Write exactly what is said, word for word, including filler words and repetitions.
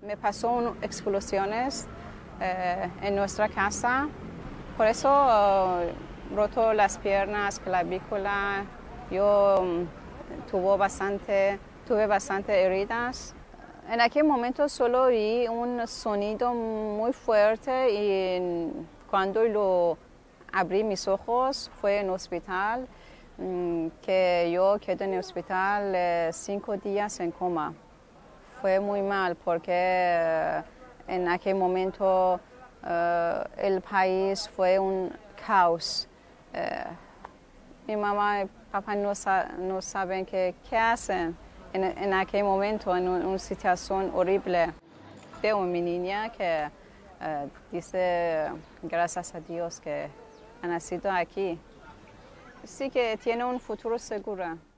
Me pasó un- explosiones eh, en nuestra casa, por eso eh, roto las piernas, clavícula, yo mm, tuvo bastante, tuve bastante heridas. En aquel momento solo oí un sonido muy fuerte y cuando lo abrí mis ojos fue en el hospital, mm, que yo quedé en el hospital eh, cinco días en coma. Fue muy mal porque eh, en aquel momento eh, el país fue un caos. Eh, mi mamá y papá no, sa- no saben qué, qué hacen en, en aquel momento, en un- una situación horrible. Veo a mi niña que eh, dice gracias a Dios que ha nacido aquí. Sí que tiene un futuro seguro.